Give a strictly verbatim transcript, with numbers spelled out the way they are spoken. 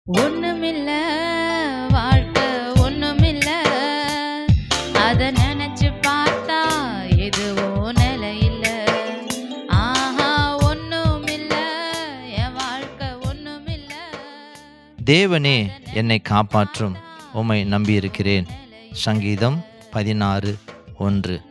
ஒண்ணுமில்ல வாழ்க்கை ஒண்ணுமில்ல, அத நினைச்சு பார்த்தா எதுவோ நிலையில்ல. ஆஹா ஒண்ணுமில்ல, என் வாழ்க்கை ஒண்ணுமில்ல. தேவனே என்னை காப்பாற்றும், உம்மை நம்பியிருக்கிறேன். சங்கீதம் பதினாறு ஒன்று.